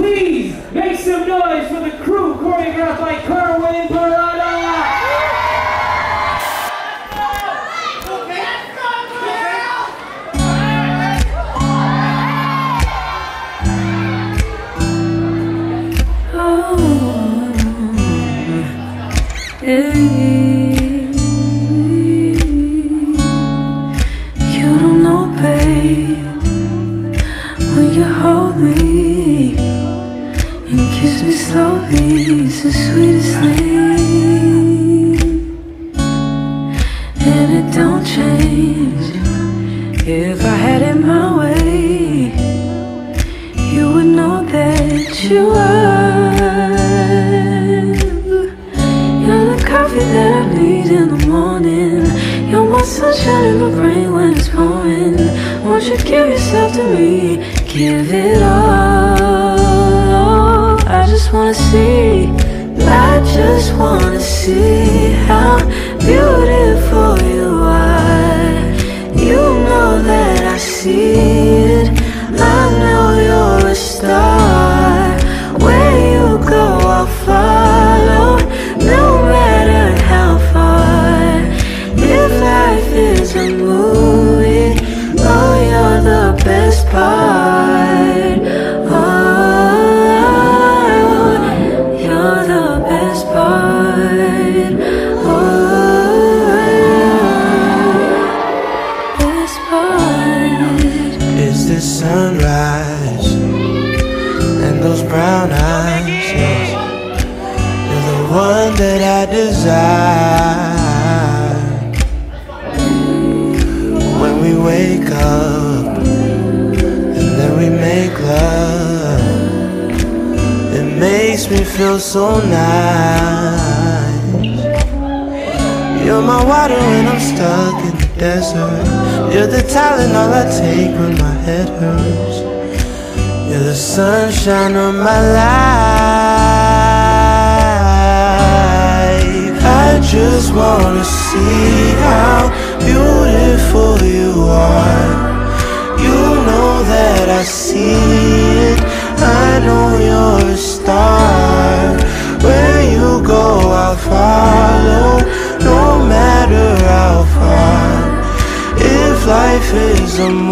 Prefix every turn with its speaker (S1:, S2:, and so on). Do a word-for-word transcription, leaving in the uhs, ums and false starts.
S1: Please make some noise for the crew choreographed by KERWIN PARADA!
S2: You don't know, babe, when you hold me and kiss me slowly, it's the sweetest thing. And it don't change. If I had it my way, you would know that you are. You're the coffee that I need in the morning. You're my sunshine in my brain when it's pouring. Won't you give yourself to me? Give it all. I just wanna see, I just wanna see how beautiful you are. You know that I see it. I know you're a star. Where you go, I'll follow, no matter how far. If life is a movie, oh, you're the best part. Oh, you're the best part. Oh, best part.
S3: Is this sunrise and those brown eyes? Yes. You're the one that I desire. When we wake up and then we make love, it makes me feel so nice. You're my water when I'm stuck in the desert. You're the Tylenol I take when my head hurts. You're the sunshine of my life. I just wanna see how beautiful you are. You know that I see it. I know you're a star. Where you go, I'll follow, no matter how far. If life is a